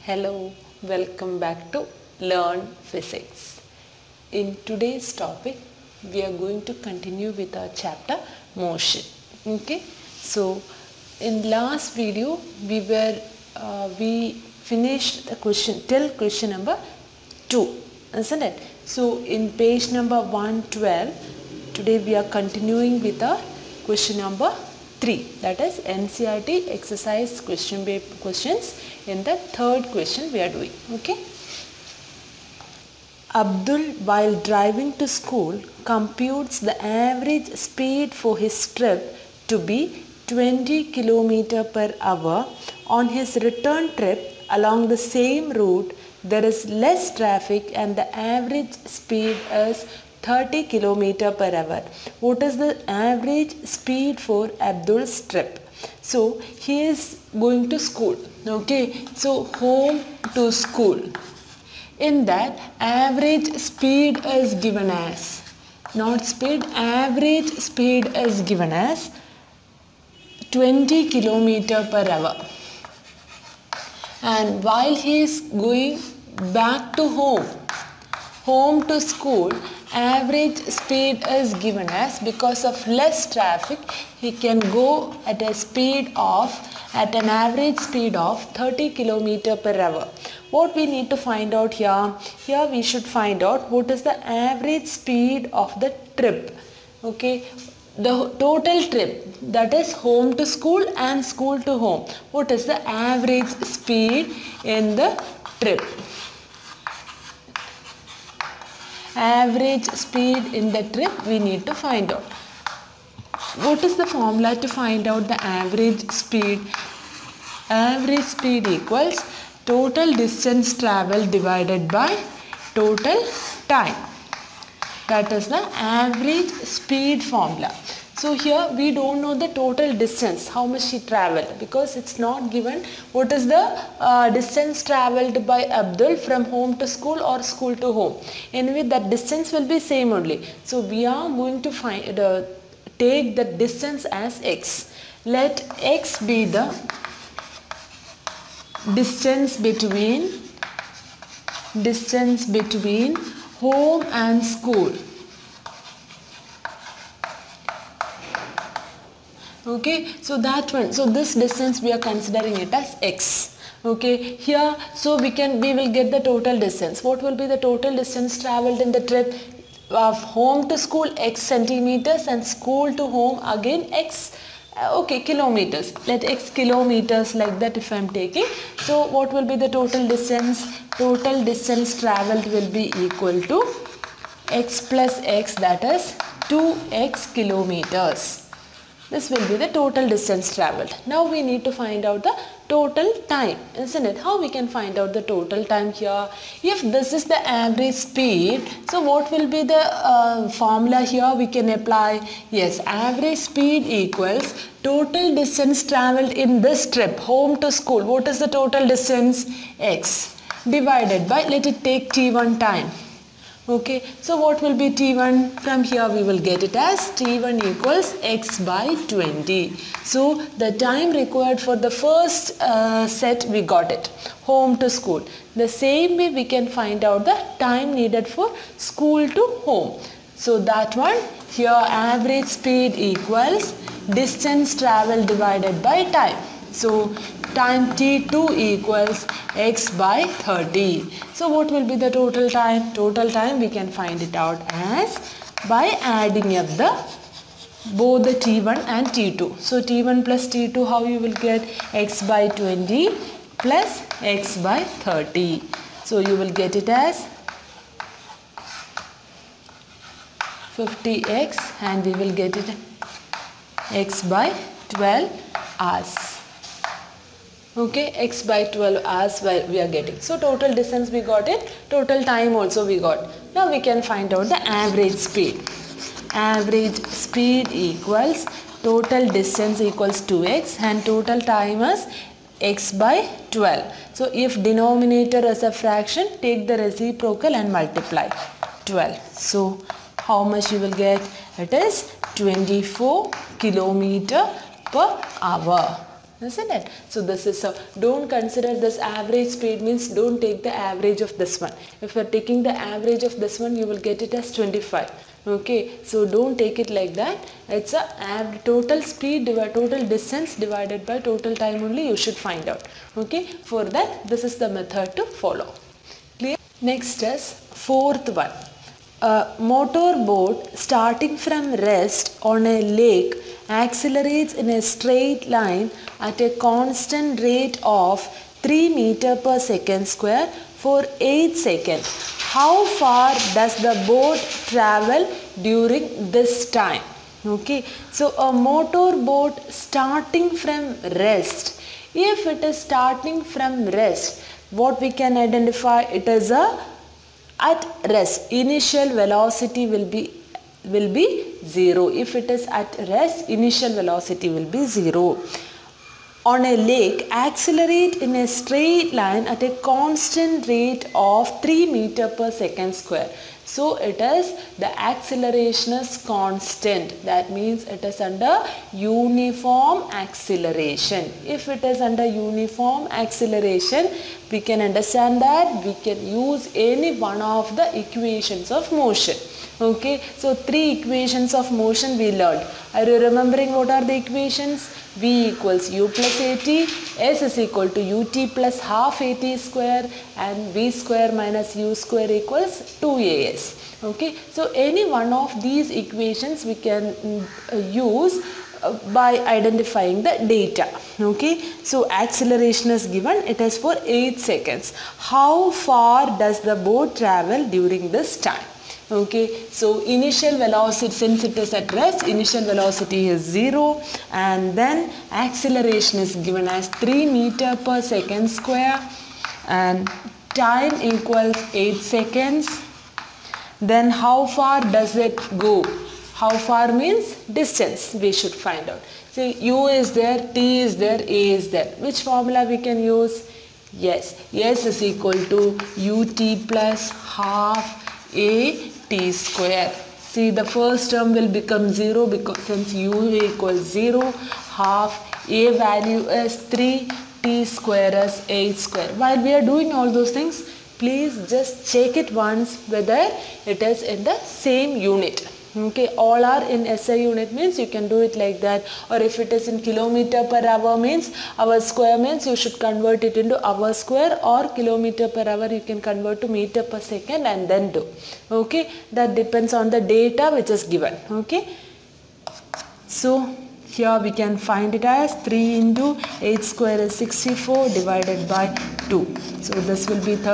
Hello, welcome back to Learn Physics. In today's topic, we are going to continue with our chapter Motion. Okay, so in last video we finished the question till question number 2, isn't it? So in page number 112, today we are continuing with our question number 3, that is NCERT exercise questions. In the third question we are doing. Okay. Abdul, while driving to school, computes the average speed for his trip to be 20 km per hour. On his return trip along the same route, there is less traffic and the average speed is 30 km per hour. What is the average speed for Abdul's trip? So he is going to school. Okay, so home to school. In that, average speed is given as, not speed, average speed is given as 20 km per hour. And while he is going back to home to school, average speed is given as, because of less traffic, he can go at an average speed of 30 km per hour. What we need to find out here? Here we should find out what is the average speed of the trip. Okay, the total trip, that is home to school and school to home. What is the average speed in the trip? Average speed in the trip we need to find out. What is the formula to find out the average speed? Average speed equals total distance travelled divided by total time. That is the average speed formula. So here we don't know the total distance, how much he travelled, because it's not given what is the distance travelled by Abdul from home to school or school to home. Anyway, that distance will be same only. So we are going to take the distance as x. Let x be the distance between home and school. Okay, so that one, so this distance we are considering it as x. Okay, here, so we will get the total distance. What will be the total distance travelled in the trip? Of home to school, x centimeters, and school to home again x kilometers. Let x kilometers like that if I am taking. So what will be the total distance? Total distance travelled will be equal to x plus x, that is 2x kilometers. This will be the total distance travelled. Now we need to find out the total time, isn't it? How we can find out the total time here? If this is the average speed, so what will be the formula here we can apply? Yes, average speed equals total distance travelled in this trip, home to school. What is the total distance? X divided by, let it take t1 time. Okay, so what will be t1? From here we will get it as t1 equals x by 20. So the time required for the first set we got it, home to school. The same way we can find out the time needed for school to home. So that one, here average speed equals distance travelled divided by time. So time t2 equals x by 30. So what will be the total time? Total time we can find it out as by adding up both the t1 and t2. So t1 plus t2, how you will get? X by 20 plus x by 30. So you will get it as 50x, and we will get it x by 12 hours. Okay, x by 12 hours we are getting. So total distance we got it, total time also we got. Now we can find out the average speed. Average speed equals total distance equals 2x and total time is x by 12. So if denominator is a fraction, take the reciprocal and multiply 12. So how much you will get? It is 24 km per hour. isn't it? So this is so don't consider this average speed means don't take the average of this one. If you are taking the average of this one, you will get it as 25. Okay, so don't take it like that. It's a total speed divided total distance divided by total time only you should find out. Okay, for that this is the method to follow. Clear? Next is fourth one. A motor boat starting from rest on a lake accelerates in a straight line at a constant rate of 3 meters per second square for 8 seconds. How far does the boat travel during this time? Okay, so a motor boat starting from rest. If it is starting from rest, what we can identify, it is a at rest, initial velocity will be 0. If it is at rest, initial velocity will be 0. On a lake, accelerate in a straight line at a constant rate of 3 meters per second square. So it is the acceleration is constant. That means it is under uniform acceleration. If it is under uniform acceleration, we can understand that we can use any one of the equations of motion. Okay, so 3 equations of motion we learned. Are you remembering what are the equations? V equals u plus at, S is equal to ut plus half at square, and v square minus u square equals 2as. Okay, so any one of these equations we can use by identifying the data. Okay, so acceleration is given, it is for 8 seconds. How far does the boat travel during this time? Okay, so initial velocity, since it is at rest, initial velocity is 0, and then acceleration is given as 3 meters per second square, and time equals 8 seconds. Then how far does it go? How far means distance we should find out. See, u is there, t is there, a is there. Which formula we can use? Yes, S is equal to ut plus half a t square. See, the first term will become 0 because since u equals 0, half a value is 3, t square is 8 square. While we are doing all those things, please just check it once whether it is in the same unit. Okay, all are in SI unit means you can do it like that, or if it is in kilometer per hour means hour square means you should convert it into hour square, or kilometer per hour you can convert to meter per second and then do. Okay, that depends on the data which is given. Okay, so here we can find it as 3 into 8 square is 64 divided by 2. So this will be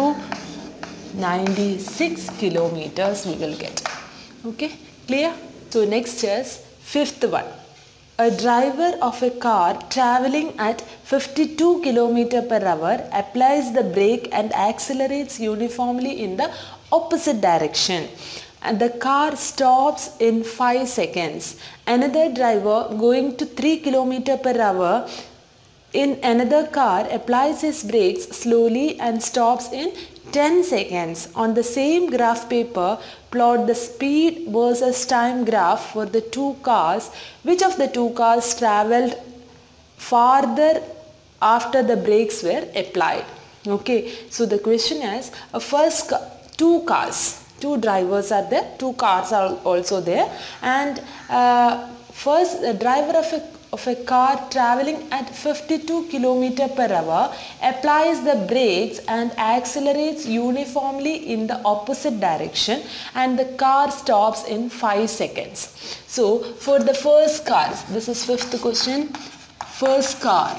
3296 kilometers we will get. Okay, clear? So next is fifth one. A driver of a car traveling at 52 km per hour applies the brake and accelerates uniformly in the opposite direction, and the car stops in 5 seconds. Another driver going to 3 km per hour in another car applies his brakes slowly and stops in 10 seconds. On the same graph paper, plot the speed versus time graph for the two cars. Which of the two cars travelled farther after the brakes were applied? Okay, so the question is, two cars, two drivers are there, two cars are also there, and first the driver of a car traveling at 52 km per hour applies the brakes and accelerates uniformly in the opposite direction, and the car stops in 5 seconds. So for the first car, this is fifth question. First car,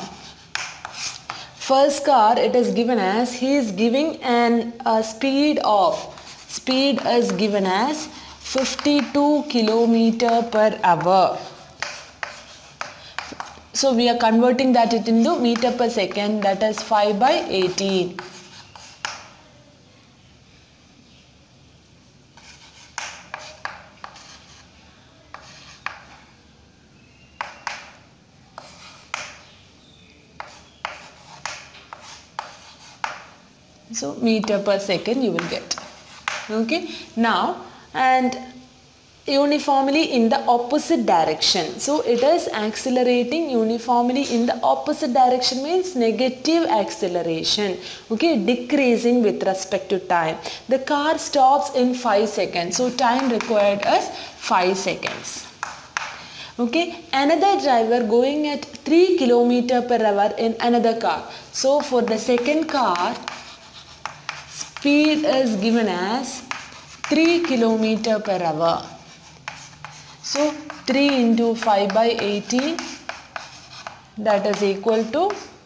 it is given as, he is giving a speed is given as 52 km per hour. So we are converting that into meter per second, that is 5 by 18. So meter per second you will get. Okay. Now, and uniformly in the opposite direction. So it is accelerating uniformly in the opposite direction means negative acceleration. Okay, decreasing with respect to time. The car stops in 5 seconds. So time required is 5 seconds. Okay, another driver going at 3 km per hour in another car. So for the second car, speed is given as 3 km per hour. So 3 into 5 by 18, that is equal to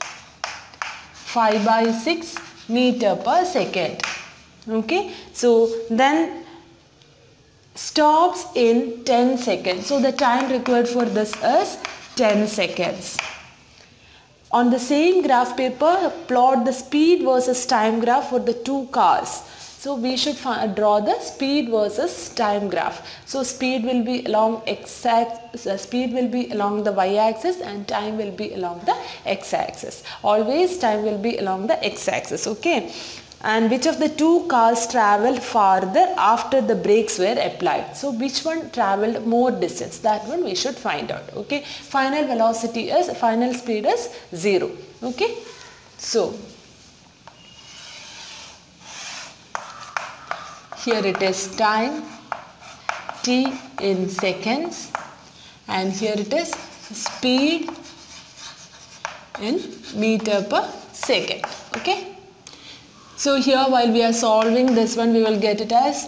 5 by 6 meter per second. Okay, so then stops in 10 seconds. So the time required for this is 10 seconds. On the same graph paper, plot the speed versus time graph for the two cars. So we should draw the speed versus time graph. So speed will be along speed will be along the y-axis and time will be along the x-axis. Always time will be along the x-axis. Okay. And which of the two cars traveled farther after the brakes were applied? So which one traveled more distance? That one we should find out. Okay. Final velocity is, final speed is 0. Okay. So here it is time t in seconds and here it is speed in meter per second. Okay. So here while we are solving this one, we will get it as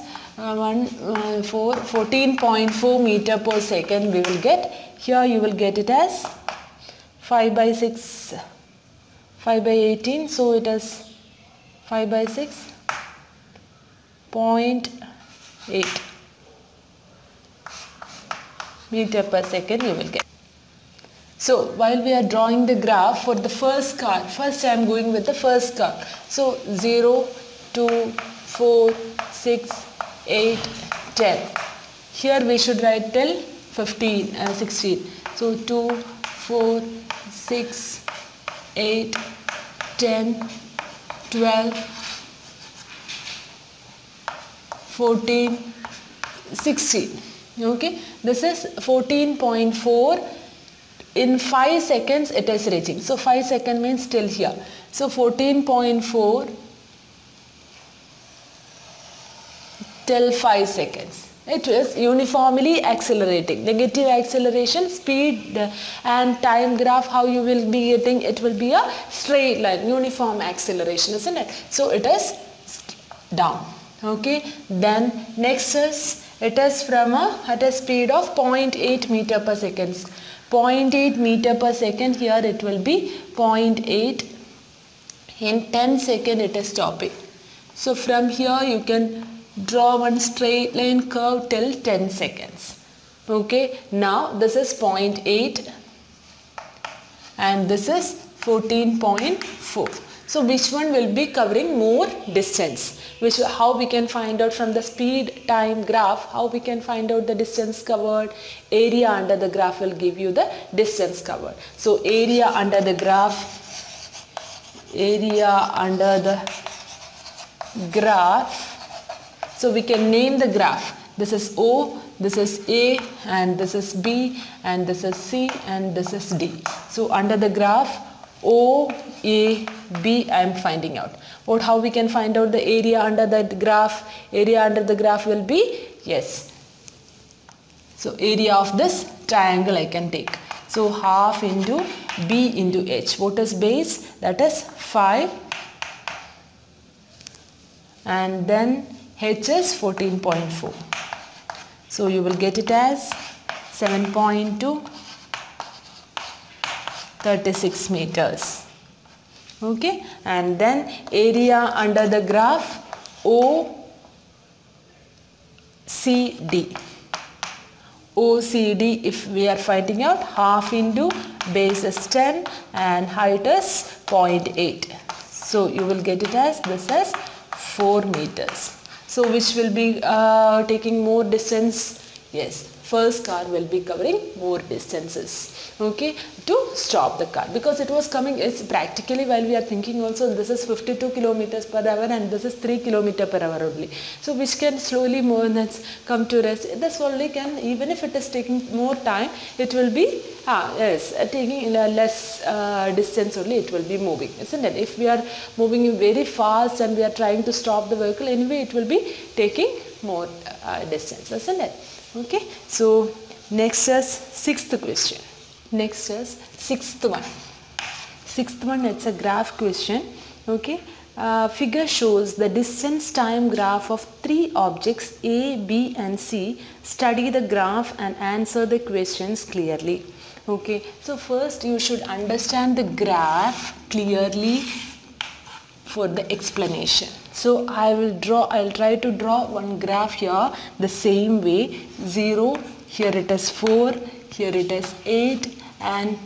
14.4 meter per second we will get. Here you will get it as 5 by 6, 5 by 18. So it is 5 by 6. 0.8 meter per second you will get. So while we are drawing the graph for the first car, first I am going with the first car. So 0, 2, 4, 6, 8, 10. Here we should write till 16. So 2, 4, 6, 8, 10, 12, 14, 16. Okay, this is 14.4. In 5 seconds it is reaching. So 5 seconds means till here. So 14.4 till 5 seconds. It is uniformly accelerating. Negative acceleration, speed and time graph, how you will be getting, it will be a straight line, uniform acceleration, isn't it? So it is down. Okay, then next is, it is from at a speed of 0.8 meter per second. 0.8 meter per second, here it will be 0.8. In 10 seconds it is stopping. So from here you can draw one straight line curve till 10 seconds. Okay, now this is 0.8 and this is 14.4. So which one will be covering more distance? How we can find out from the speed time graph, how we can find out the distance covered? Area under the graph will give you the distance covered. So area under the graph, so we can name the graph. This is O, this is A, and this is B, and this is C, and this is D. So under the graph O, A, B I am finding out. How we can find out the area under that graph? Area under the graph will be, yes. So area of this triangle I can take. So half into B into H. What is base? That is 5. And then H is 14.4. So you will get it as 7.2, 36 meters. Okay, and then area under the graph OCD. OCD, if we are finding out, half into base is 10 and height is 0.8. So you will get it as this as 4 meters. So which will be taking more distance? Yes, first car will be covering more distances, okay, to stop the car, because it was coming, it's practically, while we are thinking also, this is 52 kilometers per hour and this is 3 kilometers per hour only. So which can slowly move and then come to rest. This only can, even if it is taking more time, it will be taking in a less distance only it will be moving, isn't it? If we are moving very fast and we are trying to stop the vehicle, anyway it will be taking more distance, isn't it? Okay, so next is sixth question. Next is sixth one. Sixth one, it's a graph question. Okay, figure shows the distance time graph of three objects A, B and C. Study the graph and answer the questions clearly. Okay, so first you should understand the graph clearly for the explanation. So I'll try to draw one graph here the same way. 0, here it is 4, here it is 8 and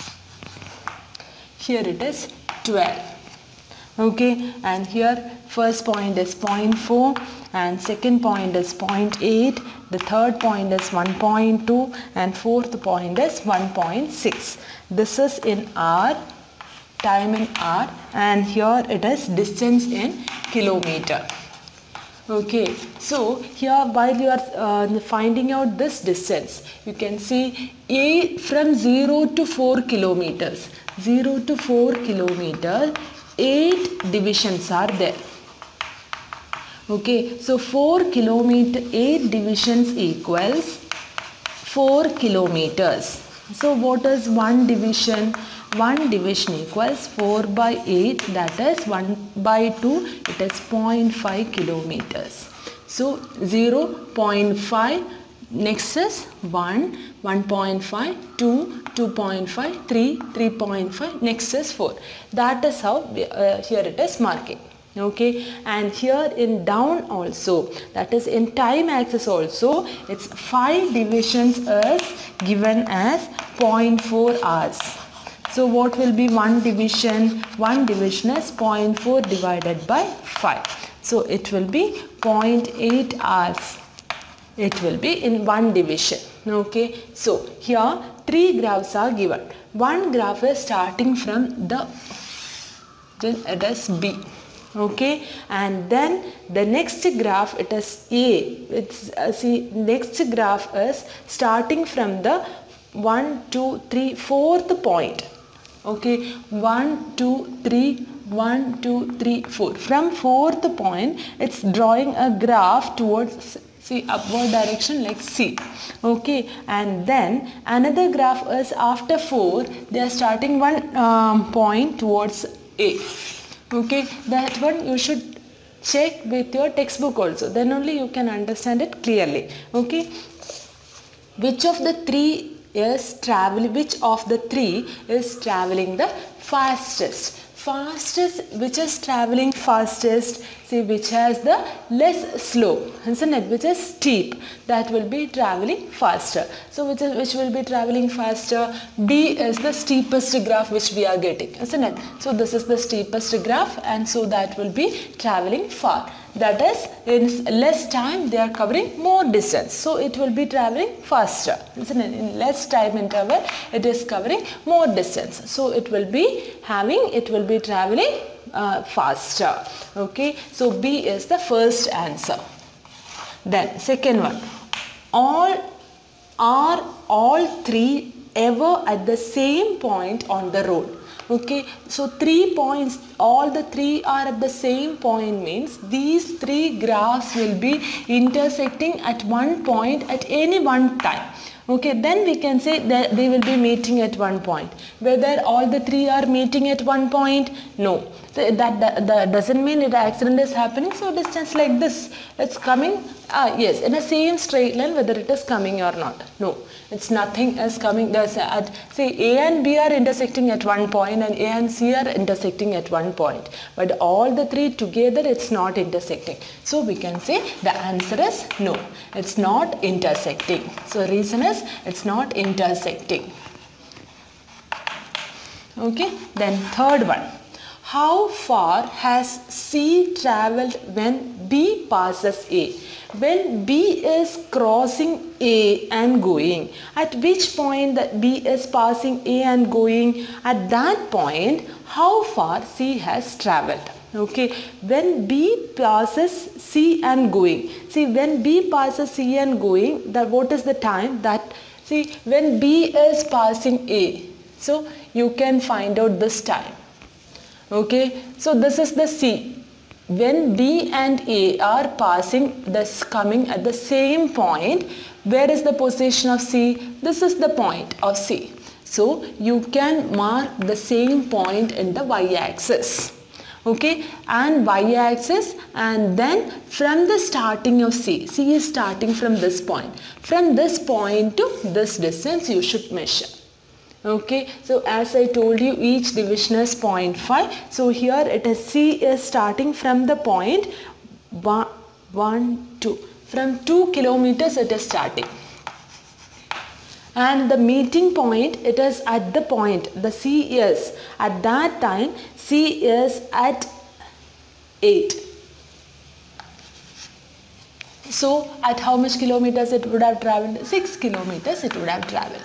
here it is 12. Okay, and here first point is 0.4 and second point is 0.8, the third point is 1.2 and fourth point is 1.6. This is in hour, time in hour, and here it is distance in kilometer. Okay, so here while you are finding out this distance, you can see A from 0 to 4 kilometers. 0 to 4 kilometers, 8 divisions are there. Okay, so 4 kilometer, 8 divisions equals 4 kilometers. So what is 1 division? 1 division equals 4 by 8, that is 1 by 2, it is 0.5 kilometers. So 0.5, next is 1, 1.5, 2, 2.5, 3, 3.5, next is 4. That is how here it is marking. Okay, and here in down also, that is in time axis also, it's 5 divisions is given as 0.4 hours. So what will be 1 division? 1 division is 0.4 divided by 5. So it will be 0.8 hours. It will be in 1 division. Okay, so here 3 graphs are given. One graph is starting from the, then it is B. Okay, and then the next graph, it is A. It's see, next graph is starting from the 1, 2, 3, 4th point. Okay, 1, 2, 3, 1, 2, 3, 4. From 4th point, it's drawing a graph towards, see, upward direction like C. Okay, and then another graph is after 4, they are starting one point towards A. Okay, that one you should check with your textbook also, then only you can understand it clearly. Okay, which of the three is traveling the fastest? Fastest, which is traveling fastest, see, which has the less slope, isn't it, which is steep, that will be traveling faster. So which will be traveling faster? B is the steepest graph which we are getting, isn't it? So this is the steepest graph, and so that will be traveling far. That is, in less time they are covering more distance, so it will be traveling faster, isn't it? In less time interval it is covering more distance, so it will be traveling faster. Okay, so B is the first answer. Then second one, are all three ever at the same point on the road? Okay, so 3 points, all the 3 are at the same point means these 3 graphs will be intersecting at one point at any one time. Okay, then we can say that they will be meeting at one point. Whether all the 3 are meeting at one point? No. So that doesn't mean that accident is happening. So distance like this, it's coming, yes, in a same straight line, whether it is coming or not. No, it's nothing is coming. There's say A and B are intersecting at one point and A and C are intersecting at one point. But all the 3 together, it's not intersecting. So we can say the answer is no. It's not intersecting. So reason is it's not intersecting. Okay, then third one. how far has C travelled when B passes A? When B is crossing A and going, at which point that B is passing A and going, at that point how far C has travelled. Okay, when B passes C and going, see when B passes C and going, that what is the time that, see when B is passing A, so you can find out this time. Okay, so this is the C. When B and A are passing, this coming at the same point, where is the position of C? This is the point of C. So you can mark the same point in the y-axis. Okay, and y-axis, and then from the starting of C is starting from this point. From this point to this distance you should measure. Okay, so as I told you, each division is 0.5. So here it is C is starting from the point 1, 2. From 2 kilometers it is starting. And the meeting point, it is at the point, the C is, at that time C is at 8. So at how much kilometers it would have travelled? 6 kilometers it would have travelled.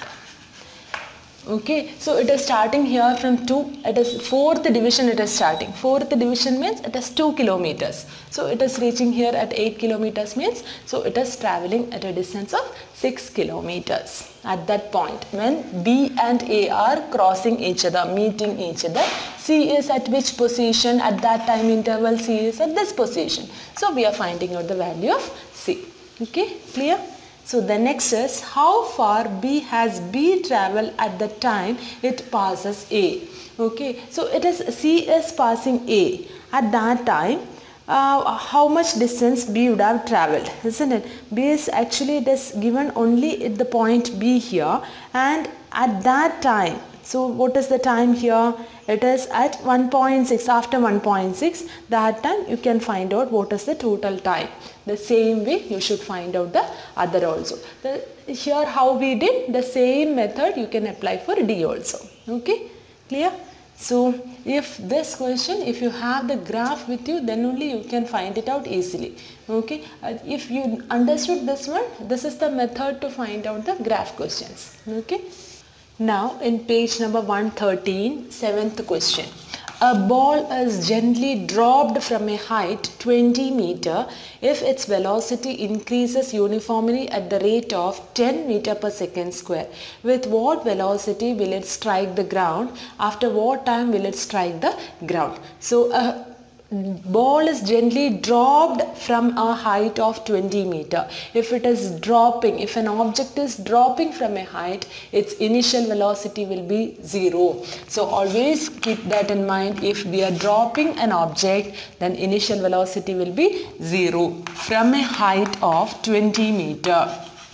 Okay, so it is starting here from 2, it is 4th division it is starting. 4th division means it is 2 kilometers. So it is reaching here at 8 kilometers means, so it is travelling at a distance of 6 kilometers. At that point, when B and A are crossing each other, meeting each other, C is at which position? At that time interval, C is at this position. So we are finding out the value of C. Okay, clear? So the next is, how far has B travelled at the time it passes A? Okay, so it is C is passing A. At that time, how much distance B would have travelled, isn't it? B is actually, it is given only at the point B here, and at that time, so what is the time here? It is at 1.6, after 1.6, that time you can find out what is the total time. The same way you should find out the other also. Here how we did, the same method you can apply for D also. Okay, clear? So if this question, if you have the graph with you, then only you can find it out easily. Okay, if you understood this one, this is the method to find out the graph questions. Okay. Now in page number 113, 7th question. A ball is gently dropped from a height 20 meter if its velocity increases uniformly at the rate of 10 meter per second square. With what velocity will it strike the ground? After what time will it strike the ground? So a ball is gently dropped from a height of 20 meter. If it is dropping, if an object is dropping from a height, its initial velocity will be 0. So always keep that in mind. If we are dropping an object, then initial velocity will be 0 from a height of 20 meter.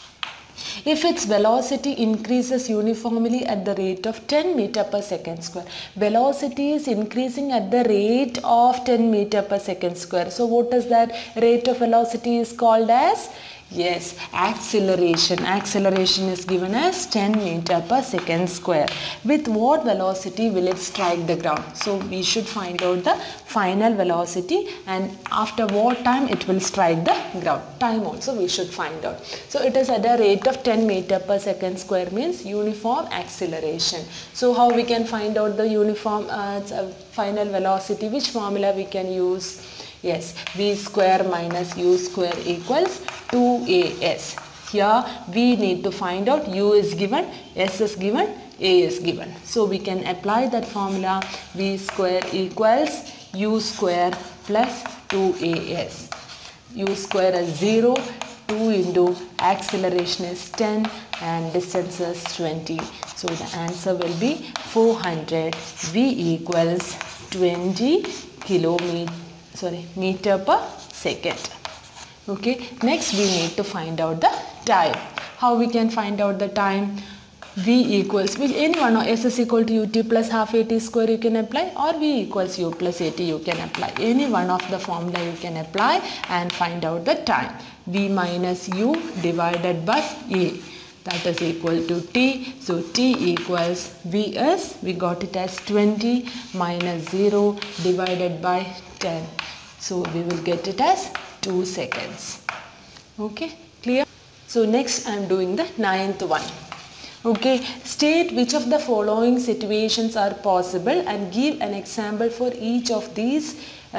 If its velocity increases uniformly at the rate of 10 meter per second square. Velocity is increasing at the rate of 10 meter per second square. So what is that? Rate of velocity is called as? Yes, acceleration. Acceleration is given as 10 meter per second square. With what velocity will it strike the ground? So we should find out the final velocity and after what time it will strike the ground. Time also we should find out. So it is at a rate of 10 meter per second square means uniform acceleration. So how we can find out the uniform final velocity? Which formula we can use? Yes, v square minus u square equals 2as. Here we need to find out u is given, s is given, a is given. So we can apply that formula, v square equals u square plus 2as. U square is 0, 2 into acceleration is 10 and distance is 20. So the answer will be 400. V equals 20 meter per second. Okay, next we need to find out the time. How we can find out the time? V equals, which any one of s is equal to ut plus half at square you can apply, or v equals u plus at you can apply. Any one of the formula you can apply and find out the time. V minus u divided by a. that is equal to t. So t equals Vs, we got it as 20 minus 0 divided by 10. So we will get it as 2 seconds. Okay, clear? So next I am doing the 9th one. Okay, state which of the following situations are possible and give an example for each of these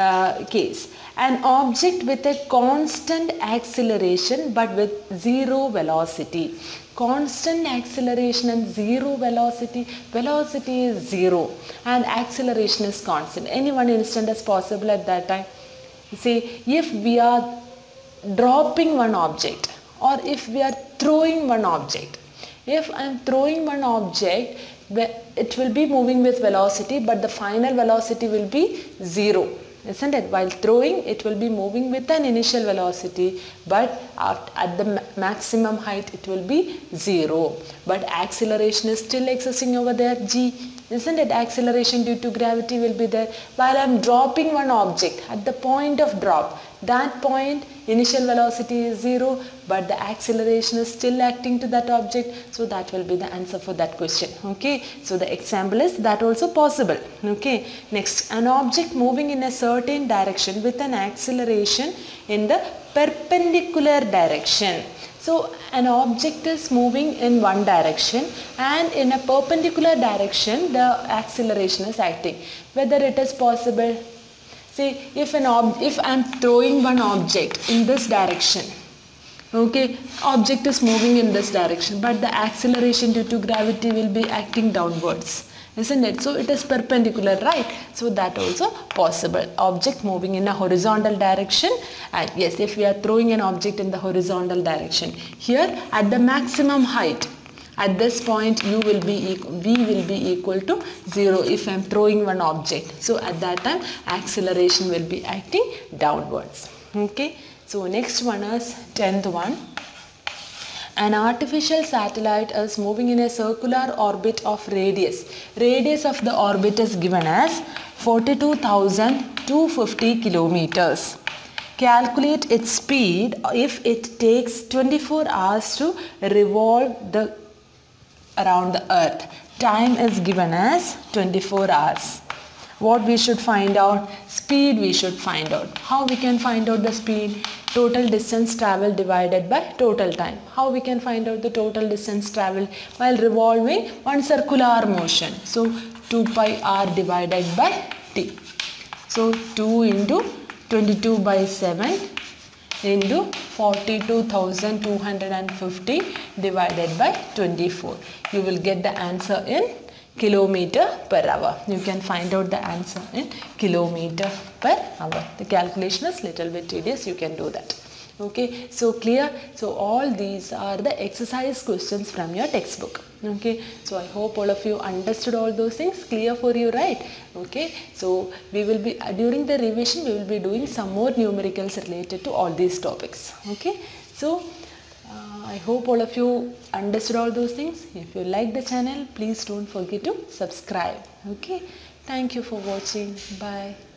case. An object with a constant acceleration but with zero velocity. Constant acceleration and zero velocity. Velocity is 0 and acceleration is constant. Any one instant is possible at that time. See, if we are dropping one object or if we are throwing one object. If I am throwing one object, it will be moving with velocity, but the final velocity will be 0, isn't it? While throwing, it will be moving with an initial velocity, but at the maximum height, it will be 0. But acceleration is still existing over there, g. Isn't it? Acceleration due to gravity will be there. While I am dropping one object, at the point of drop, that point initial velocity is 0, but the acceleration is still acting to that object. So that will be the answer for that question. Okay. So the example is that also possible. Okay. Next, an object moving in a certain direction with an acceleration in the perpendicular direction. So an object is moving in one direction and in a perpendicular direction the acceleration is acting. Whether it is possible. See, if I am throwing one object in this direction, okay, object is moving in this direction, but the acceleration due to gravity will be acting downwards, isn't it? So it is perpendicular, right? So that also possible. Object moving in a horizontal direction, and yes, if we are throwing an object in the horizontal direction, here at the maximum height, at this point v will be equal to 0 if I am throwing one object. So at that time acceleration will be acting downwards. Okay. So next one is 10th one. An artificial satellite is moving in a circular orbit of radius. Radius of the orbit is given as 42,250 kilometers. Calculate its speed if it takes 24 hours to revolve around the earth. Time is given as 24 hours. What we should find out? Speed we should find out. How we can find out the speed? Total distance traveled divided by total time. How we can find out the total distance traveled while revolving one circular motion? So 2 pi r divided by t. So 2 into 22 by 7 into 42,250 divided by 24. You will get the answer in kilometer per hour. You can find out the answer in kilometer per hour. The calculation is little bit tedious. You can do that. Okay. So clear. So all these are the exercise questions from your textbook. Okay. So I hope all of you understood all those things. Clear for you, right? Okay. So we will be during the revision we will be doing some more numericals related to all these topics. Okay. So I hope all of you understood all those things. If you like the channel, please don't forget to subscribe. Okay. Thank you for watching. Bye.